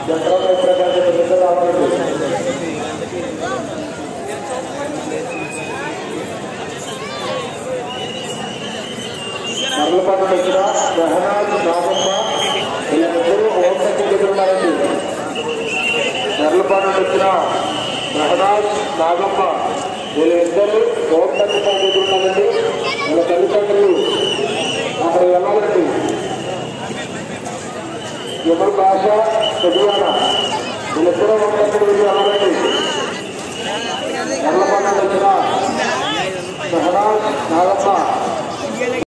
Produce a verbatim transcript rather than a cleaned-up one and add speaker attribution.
Speaker 1: చక్రం ఎక్కడ రావాలండి. మరలపాటు దగ్గర రహనాథ్ నాగమ్మ వీళ్ళిద్దరూ ఓటకి ఎదురున్నారండి. మరలపాటు దగ్గర రహనాథ్ నాగమ్మ వీళ్ళిద్దరూ ఓటకి ఎదురున్నారండి. వాళ్ళ తల్లిదండ్రులు అక్కడ వెళ్ళాలండి. ఎవరు భాష చదివానా వీళ్ళిద్దరూ ఓటకి వెళ్ళి వెళ్ళాలండి. మరలపాటు దగ్గర రహనాథ్ నాగమ్మ